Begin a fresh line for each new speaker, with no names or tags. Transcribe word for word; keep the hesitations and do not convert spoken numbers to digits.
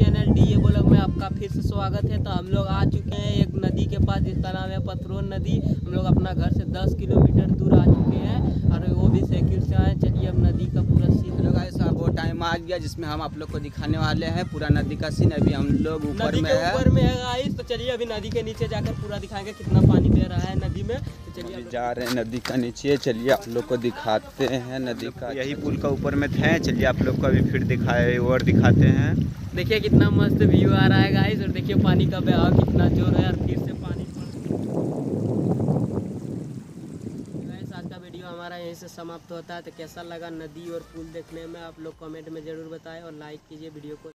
Channel D A blog में आपका फिर से स्वागत है। तो हम लोग आ चुके हैं एक नदी के पास जिसका नाम है पथरोन नदी। हम लोग अपना घर से दस किलोमीटर दूर आ चुके हैं और वो भी साइकिल से आए। चलिए अब नदी का पूरा सीन
हेलो गाइस, अब वो टाइम आ गया जिसमें हम आप लोग को दिखाने वाले हैं पूरा नदी का सीन। अभी हम लोग ऊपर
नदी
में
के
है
ऊपर में है गाइस। तो चलिए अभी नदी के नीचे जाकर पूरा दिखाएंगे कितना पानी बह रहा है नदी में। तो चलिए
अभी जा रहे हैं नदी का नीचे। चलिए आप लोग को दिखाते हैं नदी का। यही पुल का ऊपर में थे। चलिए आप लोग को अभी फिर दिखाए और दिखाते हैं।
देखिए कितना मस्त व्यू आ रहा है गाइस। और देखिए पानी का बहाव कितना जोर है और फिर से पानी गाइस। आज का वीडियो हमारा यहीं से समाप्त होता है। तो कैसा लगा नदी और पुल देखने में आप लोग कमेंट में ज़रूर बताएं और लाइक कीजिए वीडियो को।